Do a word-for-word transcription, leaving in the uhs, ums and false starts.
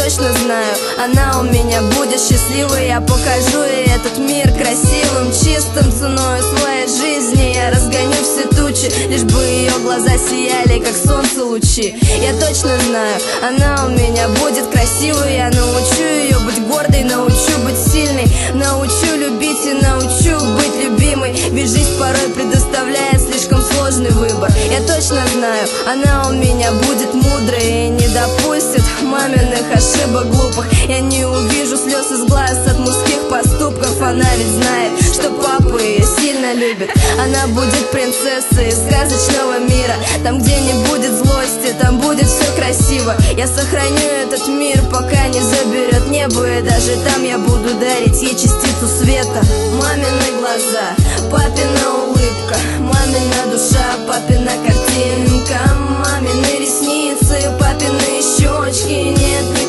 точно знаю, она у меня будет счастливой. Я покажу ей этот мир красивым, чистым, ценой своей жизни. Я разгоню все тучи, лишь бы ее глаза сияли, как солнце лучи. Я точно знаю, она у меня будет красивой. Я научу ее быть гордой, научу быть сильной, научу любить и научу быть любимой. Ведь жизнь порой предоставляет слишком сложный выбор. Я точно знаю, она у меня будет мудрой и не допустит маминых ошибок глупых. Я не увижу слез из глаз от мужских поступков. Она ведь знает, что папа ее сильно любит. Она будет принцессой из сказочного мира. Там, где не будет злости, там будет все красиво. Я сохраню этот мир, пока не заберет небо. И даже там я буду дарить ей частицу света. Мамины глаза, папина улыбка, мамина душа, папина картинка, мамины ресницы, папины щечки. Нет,